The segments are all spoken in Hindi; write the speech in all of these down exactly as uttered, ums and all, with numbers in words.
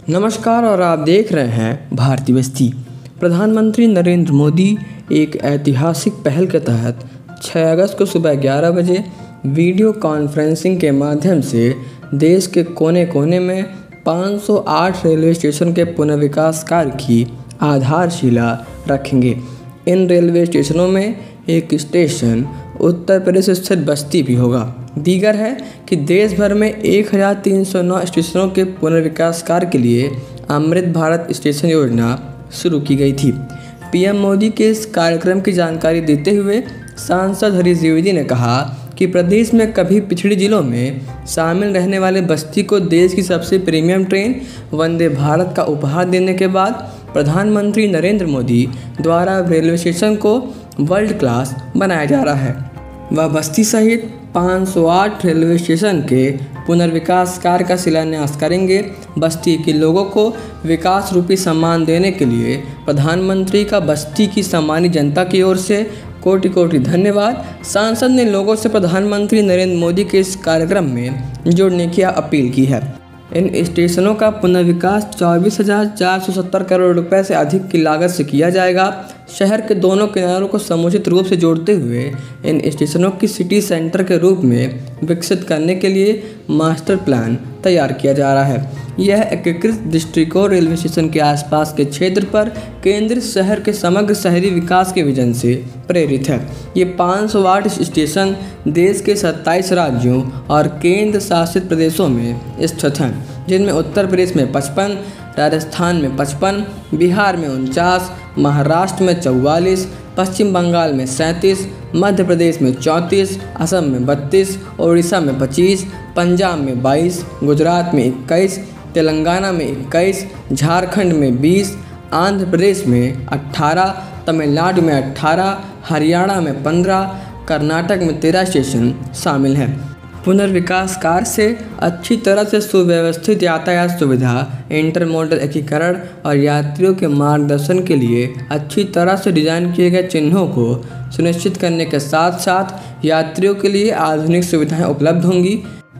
नमस्कार और आप देख रहे हैं भारतीय बस्ती। प्रधानमंत्री नरेंद्र मोदी एक ऐतिहासिक पहल के तहत छह अगस्त को सुबह ग्यारह बजे वीडियो कॉन्फ्रेंसिंग के माध्यम से देश के कोने कोने में पाँच सौ आठ रेलवे स्टेशन के पुनर्विकास कार्य की आधारशिला रखेंगे। इन रेलवे स्टेशनों में एक स्टेशन उत्तर प्रदेश स्थित बस्ती भी होगा। दीगर है कि देश भर में एक हज़ार तीन सौ नौ स्टेशनों के पुनर्विकास कार्य के लिए अमृत भारत स्टेशन योजना शुरू की गई थी। पीएम मोदी के इस कार्यक्रम की जानकारी देते हुए सांसद हरीश द्विवेदी ने कहा कि प्रदेश में कभी पिछड़ी जिलों में शामिल रहने वाले बस्ती को देश की सबसे प्रीमियम ट्रेन वंदे भारत का उपहार देने के बाद प्रधानमंत्री नरेंद्र मोदी द्वारा रेलवे स्टेशन को वर्ल्ड क्लास बनाया जा रहा है। वह बस्ती सहित पाँच सौ आठ रेलवे स्टेशन के पुनर्विकास कार्य का शिलान्यास करेंगे। बस्ती के लोगों को विकास रूपी सम्मान देने के लिए प्रधानमंत्री का बस्ती की सम्मानित जनता की ओर से कोटि कोटि धन्यवाद। सांसद ने लोगों से प्रधानमंत्री नरेंद्र मोदी के इस कार्यक्रम में जुड़ने की अपील की है। इन स्टेशनों का पुनर्विकास चौबीस हज़ार चार सौ सत्तर करोड़ रुपए से अधिक की लागत से किया जाएगा। शहर के दोनों किनारों को समुचित रूप से जोड़ते हुए इन स्टेशनों की सिटी सेंटर के रूप में विकसित करने के लिए मास्टर प्लान तैयार किया जा रहा है। यह एकीकृत दृष्टिकोण रेलवे स्टेशन के आसपास के क्षेत्र पर केंद्रित शहर के समग्र शहरी विकास के विजन से प्रेरित है। ये पाँच सौ आठ स्टेशन देश के सत्ताईस राज्यों और केंद्र शासित प्रदेशों में स्थित हैं, जिनमें उत्तर प्रदेश में पचपन, राजस्थान में पचपन, बिहार में उनचास, महाराष्ट्र में चौवालीस, पश्चिम बंगाल में सैंतीस, मध्य प्रदेश में चौंतीस, असम में बत्तीस, उड़ीसा में पच्चीस, पंजाब में बाईस, गुजरात में इक्कीस, तेलंगाना में इक्कीस, झारखंड में बीस, आंध्र प्रदेश में अठारह, तमिलनाडु में अठारह, हरियाणा में पंद्रह, कर्नाटक में तेरह स्टेशन शामिल हैं। पुनर्विकास कार्य से अच्छी तरह से सुव्यवस्थित यातायात सुविधा, इंटरमोडल एकीकरण और यात्रियों के मार्गदर्शन के लिए अच्छी तरह से डिजाइन किए गए चिन्हों को सुनिश्चित करने के साथ साथ यात्रियों के लिए आधुनिक सुविधाएं उपलब्ध होंगी।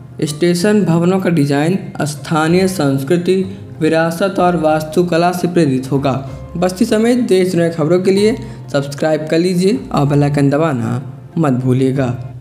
स्टेशन भवनों का डिजाइन स्थानीय संस्कृति, विरासत और वास्तुकला से प्रेरित होगा। बस्ती समेत देश दुनिया खबरों के लिए सब्सक्राइब कर लीजिए और बेल आइकन दबाना मत भूलिएगा।